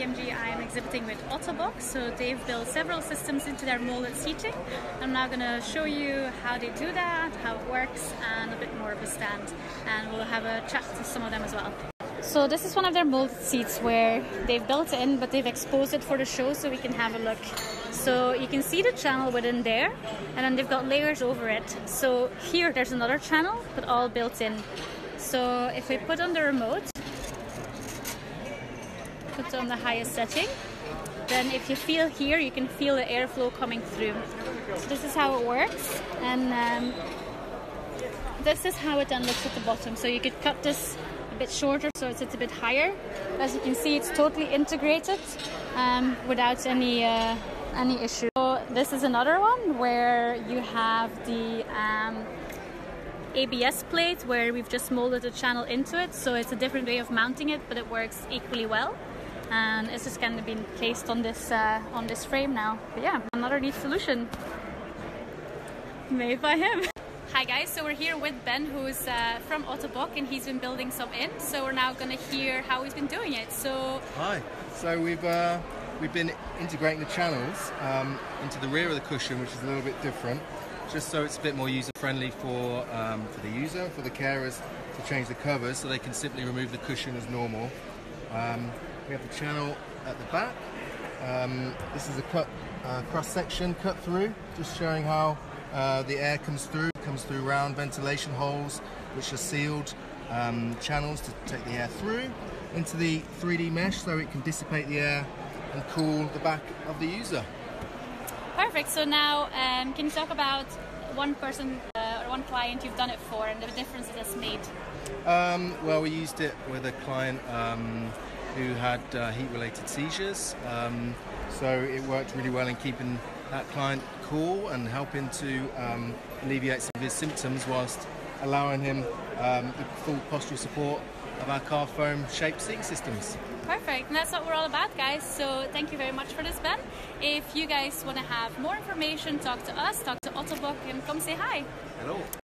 AMG I'm exhibiting with Ottobock, so they've built several systems into their molded seating. I'm now going to show you how they do that, how it works, and a bit more of a stand, and we'll have a chat to some of them as well. So this is one of their molded seats where they've built it in, but they've exposed it for the show so we can have a look. So you can see the channel within there, and then they've got layers over it. So here there's another channel, but all built in. So if we put on the remote, put on the highest setting, then if you feel here, you can feel the airflow coming through. So this is how it works, and this is how it then looks at the bottom. So you could cut this a bit shorter so it's a bit higher. As you can see, it's totally integrated without any issue. So this is another one where you have the ABS plate where we've just molded a channel into it, so it's a different way of mounting it, but it works equally well, and it's just going to be placed on this frame now. But yeah, another neat solution made by him. Hi guys, so we're here with Ben, who's from Ottobock, and he's been building some in, so we're now going to hear how he's been doing it. So hi. So we've been integrating the channels into the rear of the cushion, which is a little bit different, just so it's a bit more user-friendly for the user, for the carers to change the covers, so they can simply remove the cushion as normal. We have the channel at the back. This is a cross-section cut through, just showing how the air comes through. It comes through round ventilation holes, which are sealed channels to take the air through into the 3D mesh, so it can dissipate the air and cool the back of the user. Perfect. So now, can you talk about one person or one client you've done it for and the difference it's made? Well, we used it with a client who had heat-related seizures, so it worked really well in keeping that client cool and helping to alleviate some of his symptoms whilst allowing him the full postural support of our car foam shaped seating systems. Perfect, and that's what we're all about, guys. So thank you very much for this, Ben. If you guys want to have more information, talk to us, talk to Ottobock, and come say hi. Hello.